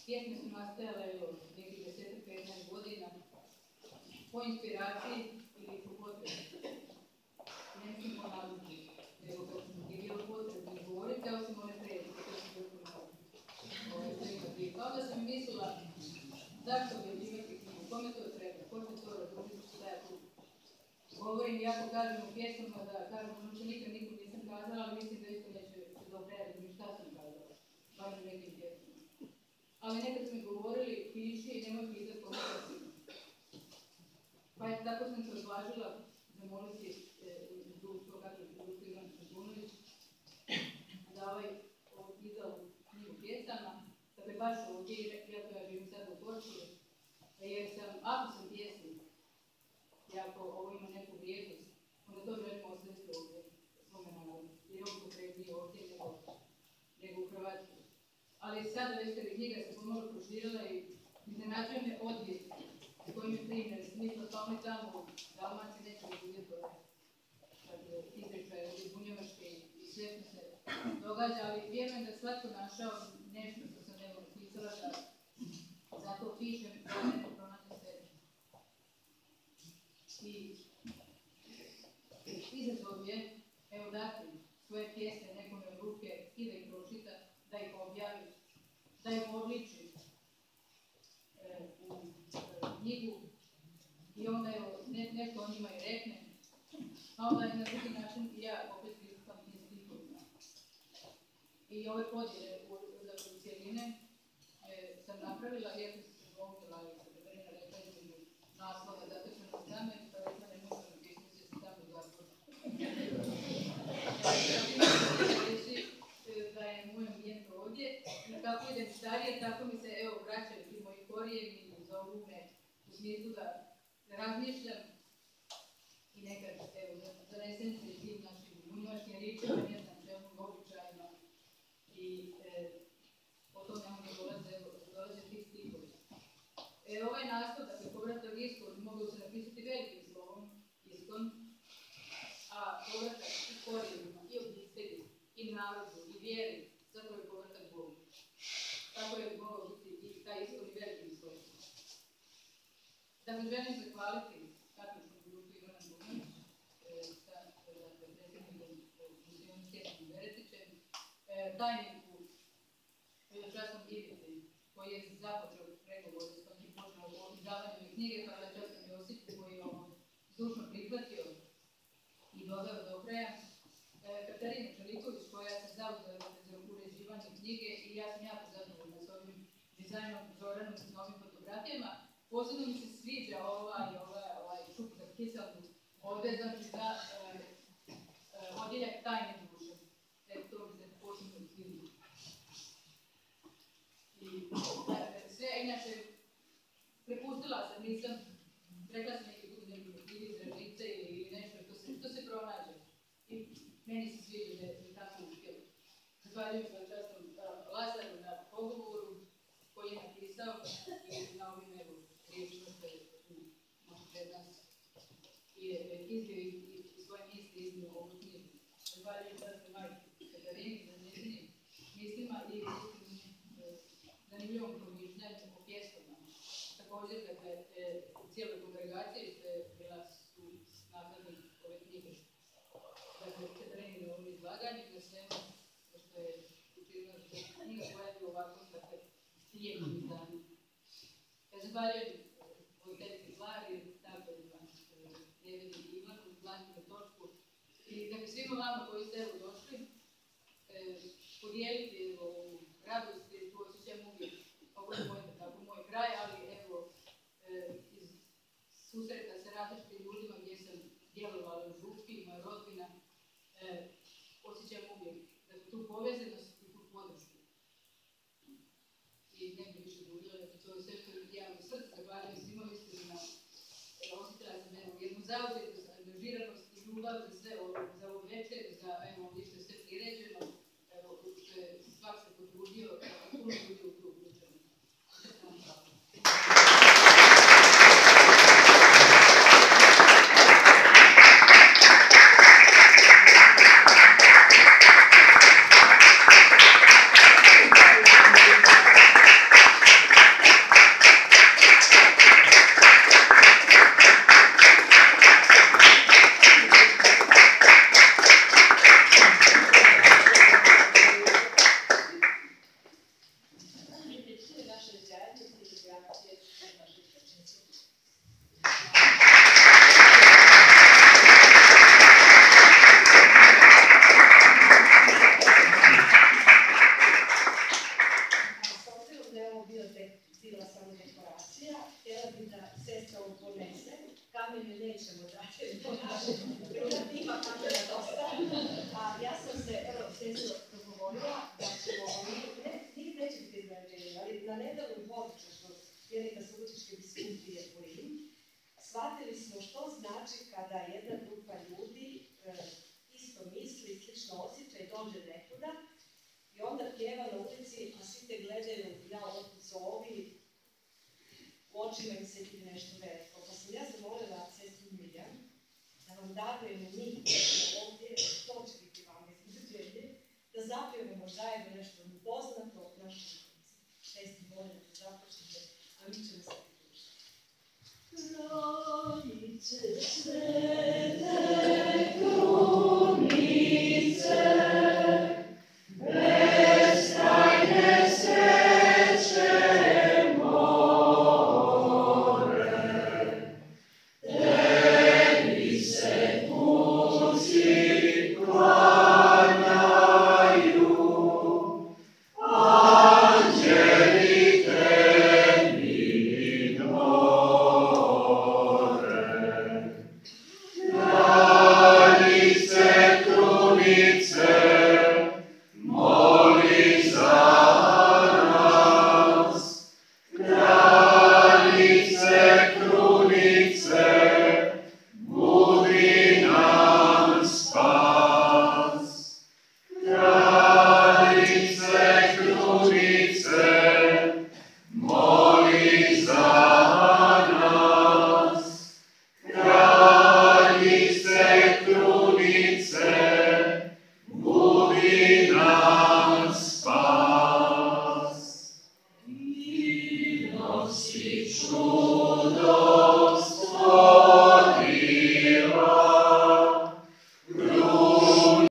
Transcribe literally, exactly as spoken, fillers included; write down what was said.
Pjesme su nastajale nekih deset do petnaest godina po inspiraciji ili po potrebi. Ne mislim po nalučiti, nego kad sam je bilo potrebno govoriti, ali sam one prednosti, koje sam bilo ponavljati. Pa onda sam mislila, zašto bi imati knjigu, kome to treba, ko će to razumjeti što ja tu govorim. Ja to kažem u pjesmama da kažem ono što nikad nikom nisam kazala, ali mislim da isto neće se doprejati mi šta sam kazala, bar u nekim pjesmama. Ali nekad su mi govorili, piši i nemoj pisati kome to si. Pa je tako sam se odvažila zamoliti u društvo katoličko društvo Ivan Štunović da ovaj izdao knjigu pjesama, da bi baš ovdje, ja koja živim sad u Korčuli, jer sam, ako sam pjesnik, i ako ovo ima neku vrijednost, onda to želimo osvesti ovdje, svome narodu, jer on potrebnije ovdje nego, nego u Hrvatskoj. Ali sada već kada knjiga se pomalo proširila i iznenađuje me odvijek s kojim je primjer, smisla tome tamo u Dalmaciji neće biti uvjetove, dakle, izrečaje ovdje bunjevačke i sve što se događa, ali vjerujem da svatko našao nešto što sam evo pisala, da zato pišem da neko pronađe sebe. I izazov je, evo dati svoje pjesme nekome u ruke i da ih pročita, da ih objavi, da ih obliči e, u e, knjigu i onda evo ne, nešto o njima i rekne, a onda i na drugi način ja opet pristupam tim stihovima. I ove podjele u, u cijeline e, sam napravila, iako sam se zvolila i sam Katarina rekla između naslova zatečeno s name, pa rekla ne možda napisati se tamo zakon. Da je moj ambijent ovdje i kako idem starije, tako mi se evo vraćaju ti moji korijeni i zovu me u smislu da razmišljam i nekad evo zanesem se i tim našim bunjevačkim riječima, ne znam čemu, običajima i e, o tome onda dolaze, dolaze tih stihovi. E, ovaj naslov, dakle, povratak iskon, mogu se napisati velikim slovom, iskon, a povratak i korijenima, i obitelji, i narodu, i vjeri, zato je povratak Bogu. Tako je mogao biti i taj iskon i velikim slovom. Dakle, želim zahvaliti katoličkom društvu Ivana Štunović, sa predsjednikom muzeum Stjepanom Veretićem, tajniku časnom Ivici, koji je započeo pregovore s kojim je počeo o izdavanju knjige, pa da časnom Josipu koji je ovo zdušno prihvatio i dodao do kraja. Katarina Čeliković, koja se zauzela za uređivanje knjige i ja sam jako zadovoljna s ovim dizajnom Zoranom s novim fotografijama. Posebno mi se sviđa ova i ova, ovaj čup za kiselnu ovdje, znači za e, e, odjeljak tajne duše. E, to mi se posebno sviđa. I e, sve, inače, prepustila sam, nisam, rekla sam neki put neki ili zražice ili nešto što se, što se pronađe. I meni se sviđa da je tako uspjelo. Zahvaljujem se časnom Lazaru na pogovoru koji je napisao i na ovim evo riječima što je pred nas i izvio i svoje misli iznio ovu knjigu. Zahvaljujem časnom majki Katarini za njezinim mislima i zanimljivom promišljanju o pjesmama. Također, dakle, u cijeloj kongregaciji što je bila su nakladnik ove knjige. Dakle, Katarini na ovom izlaganju, za sve što je učinila knjiga koja je ovako, dakle, lijepim izdanju. Ja zahvaljujem voditeljici Klari, tako Nevedi i Ivanu, Blanki na točku. I dakle, svima vama koji ste evo došli, eh, podijeliti ovu radost i tu osjećam uvijek, ovo je moj, tako moj kraj, ali evo, eh, iz susreta sa različitim ljudima gdje sam djelovala u Župki, moja rodbina, eh, osjećam uvijek dakle, tu povezanost i tu podršku. I ne bi više dužila, dakle, to je sve što je javno srce, zahvaljujem svima istinima. Osjetila sam evo, jednu zauzetost, angažiranost i ljubav za sve ovo, za ovo večer, za evo, ovdje što je sve priređeno, evo, što je svak se potrudio, puno ljudi u tu uključeno. bila samo dekoracija, htjela bi da sestra ovo ponese, kamenje nećemo dati po našem, ima kamena dosta, a ja sam se, evo, sestro dogovorila da ćemo, ne, njih neće biti iznenađenje, ali na nedavnom području Vjernika Subotičke biskupije Borin, shvatili smo što znači kada jedna grupa ljudi e, isto misli, slično osjeća i dođe nekuda i onda pjeva na ulici, a svi te gledaju, ja otkud su ovi, u očima im se vidi nešto veliko. Pa sam ja zamolila sestru Mirjam da vam darujemo mi ovdje, to će biti vam iznenađenje, da zapjevamo zajedno nešto poznato našoj sestri Borin, da započnete, a mi ćemo se pridružiti. Kronice svete, kronice, beskrajne sreće more, tebi se kući klanjaju, anđeli tebi dvore. Kraljice, krunice, moli za nas. Kraljice, krunice, budi nam spas. Kraljice, krunice, moli za nas. Kraljice, krunice, budi nam spas. Ti nosi čudo